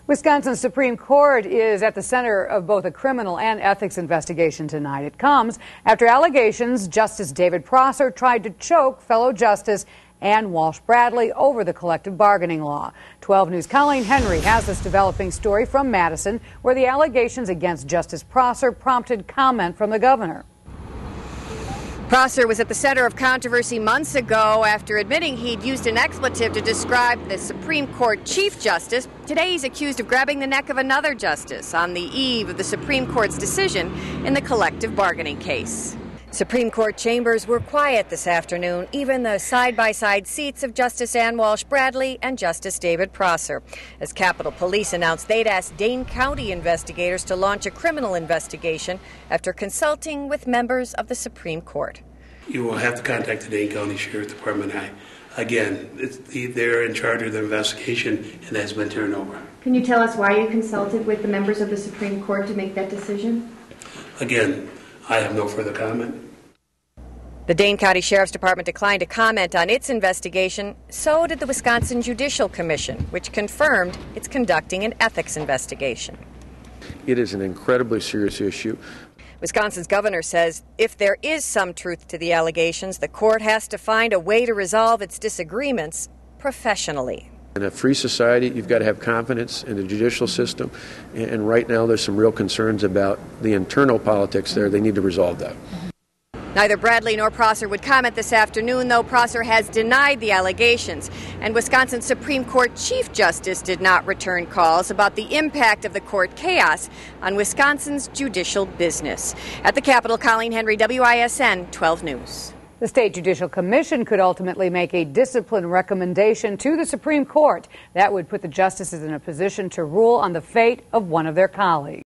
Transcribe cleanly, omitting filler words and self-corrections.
Wisconsin's Supreme Court is at the center of both a criminal and ethics investigation tonight. It comes after allegations Justice David Prosser tried to choke fellow Justice Ann Walsh Bradley over the collective bargaining law. 12 News' Colleen Henry has this developing story from Madison, where the allegations against Justice Prosser prompted comment from the governor. Prosser was at the center of controversy months ago after admitting he'd used an expletive to describe the Supreme Court Chief Justice. Today he's accused of grabbing the neck of another justice on the eve of the Supreme Court's decision in the collective bargaining case. Supreme Court chambers were quiet this afternoon, even the side-by-side seats of Justice Ann Walsh Bradley and Justice David Prosser, as Capitol Police announced they'd asked Dane County investigators to launch a criminal investigation after consulting with members of the Supreme Court. You will have to contact the Dane County Sheriff Department. Again, they're in charge of the investigation, and has been turned over. Can you tell us why you consulted with the members of the Supreme Court to make that decision? Again, I have no further comment. The Dane County Sheriff's Department declined to comment on its investigation. So did the Wisconsin Judicial Commission, which confirmed it's conducting an ethics investigation. It is an incredibly serious issue. Wisconsin's governor says if there is some truth to the allegations, the court has to find a way to resolve its disagreements professionally. In a free society, you've got to have confidence in the judicial system, and right now there's some real concerns about the internal politics there. They need to resolve that. Neither Bradley nor Prosser would comment this afternoon, though Prosser has denied the allegations. And Wisconsin Supreme Court Chief Justice did not return calls about the impact of the court chaos on Wisconsin's judicial business. At the Capitol, Colleen Henry, WISN 12 News. The State Judicial Commission could ultimately make a discipline recommendation to the Supreme Court. That would put the justices in a position to rule on the fate of one of their colleagues.